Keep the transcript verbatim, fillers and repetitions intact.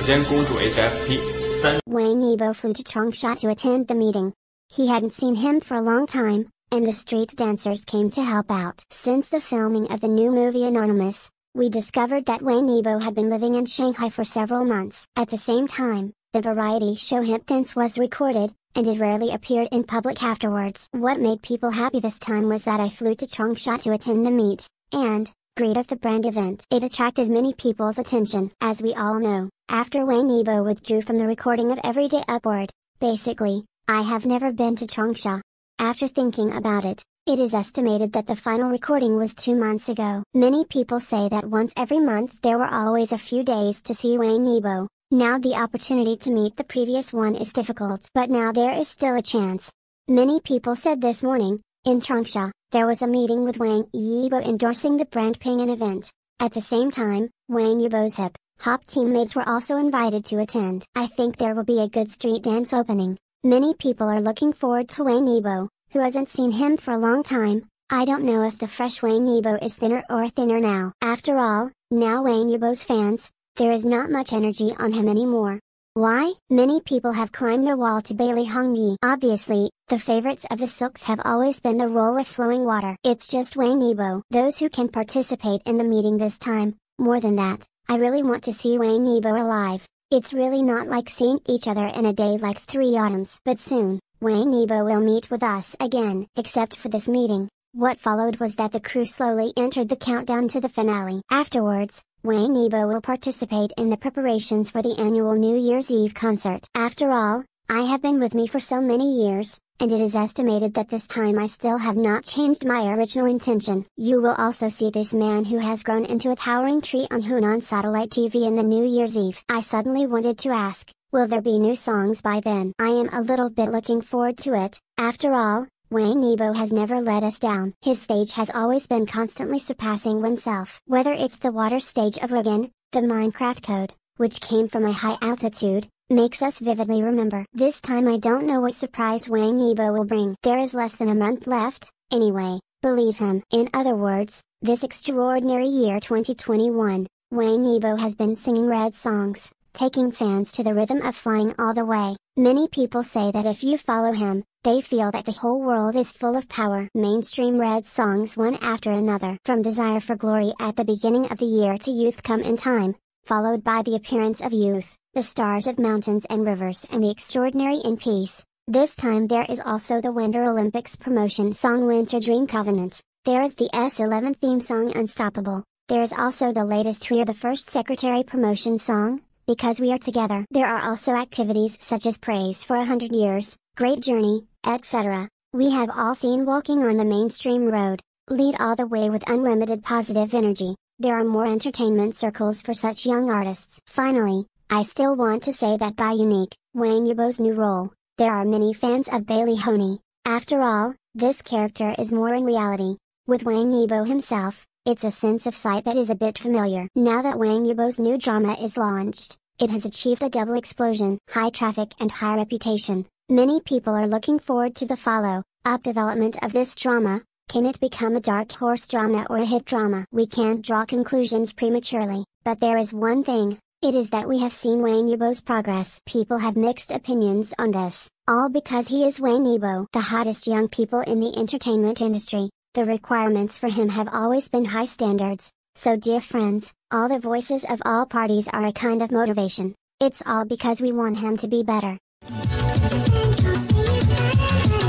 间公主 H F P 三 Wang Yibo flew to Changsha to attend the meeting. He hadn't seen him for a long time, and the street dancers came to help out. Since the filming of the new movie Anonymous, we discovered that Wang Yibo had been living in Shanghai for several months. At the same time, the variety show Hip Dance was recorded, and it rarely appeared in public afterwards. What made people happy this time was that I flew to Changsha to attend the meet, and greet of the brand event. It attracted many people's attention. As we all know, after Wang Yibo withdrew from the recording of Everyday Upward, basically, I have never been to Changsha. After thinking about it, it is estimated that the final recording was two months ago. Many people say that once every month there were always a few days to see Wang Yibo. Now the opportunity to meet the previous one is difficult. But now there is still a chance. Many people said this morning, in Changsha, there was a meeting with Wang Yibo endorsing the brand Ping An event. At the same time, Wang Yibo's hip hop teammates were also invited to attend. I think there will be a good street dance opening. Many people are looking forward to Wang Yibo, who hasn't seen him for a long time. I don't know if the fresh Wang Yibo is thinner or thinner now. After all, now Wang Yibo's fans, there is not much energy on him anymore. Why? Many people have climbed the wall to Baili Hongyi. Obviously, the favorites of the Silks have always been the role of flowing water. It's just Wang Yibo. Those who can participate in the meeting this time. More than that, I really want to see Wang Yibo alive. It's really not like seeing each other in a day like three autumns. But soon, Wang Yibo will meet with us again. Except for this meeting, what followed was that the crew slowly entered the countdown to the finale. Afterwards, Wang Yibo will participate in the preparations for the annual New Year's Eve concert. After all, I have been with me for so many years, and it is estimated that this time I still have not changed my original intention. You will also see this man who has grown into a towering tree on Hunan satellite T V in the New Year's Eve. I suddenly wanted to ask, will there be new songs by then? I am a little bit looking forward to it. After all, Wang Yibo has never let us down. His stage has always been constantly surpassing oneself. Whether it's the water stage of Wigan, the Minecraft code, which came from a high altitude, makes us vividly remember. This time I don't know what surprise Wang Yibo will bring. There is less than a month left, anyway, believe him. In other words, this extraordinary year twenty twenty-one, Wang Yibo has been singing red songs, taking fans to the rhythm of Flying All the Way. Many people say that if you follow him, they feel that the whole world is full of power. Mainstream red songs one after another. From Desire for Glory at the beginning of the year to Youth Come in Time, followed by The Appearance of Youth, The Stars of Mountains and Rivers and The Extraordinary in Peace. This time there is also the Winter Olympics promotion song Winter Dream Covenant. There is the S eleven theme song Unstoppable. There is also the latest We Are the First Secretary promotion song, Because We Are Together. There are also activities such as Praise for a Hundred Years, Great Journey, et cetera. We have all seen Walking on the Mainstream Road, Lead All the Way with unlimited positive energy. There are more entertainment circles for such young artists. Finally, I still want to say that by unique, Wang Yibo's new role, there are many fans of Baili Hongyi. After all, this character is more in reality. With Wang Yibo himself, it's a sense of sight that is a bit familiar. Now that Wang Yibo's new drama is launched, it has achieved a double explosion. High traffic and high reputation. Many people are looking forward to the follow-up development of this drama. Can it become a dark horse drama or a hit drama? We can't draw conclusions prematurely, but there is one thing, it is that we have seen Wang Yibo's progress. People have mixed opinions on this, all because he is Wang Yibo, the hottest young people in the entertainment industry. The requirements for him have always been high standards, so dear friends, all the voices of all parties are a kind of motivation. It's all because we want him to be better. Just